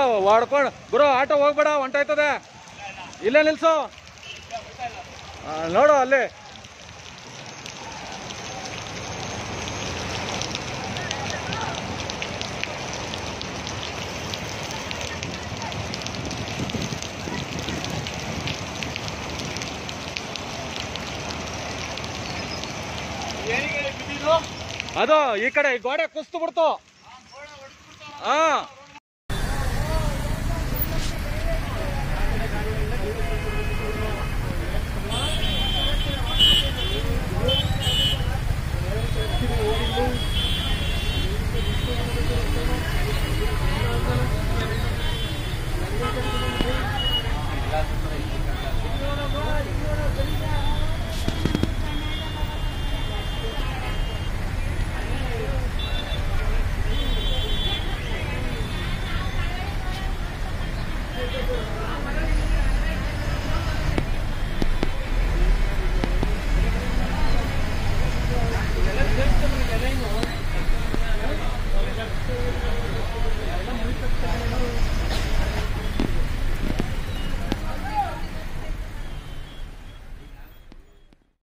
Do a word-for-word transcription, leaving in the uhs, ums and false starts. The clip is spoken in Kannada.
ಹೊಡ್ಕೊಂಡು ಗುರು ಆಟೋ ಹೋಗ್ಬೇಡ ಹೊಂಟಾಯ್ತದೆ ಇಲ್ಲೇ ನಿಲ್ಸು ನೋಡು ಅಲ್ಲಿ ಅದು ಈ ಕಡೆ ಗೋಡೆ ಕುಸ್ತು ಬಿಡ್ತು ಹಾ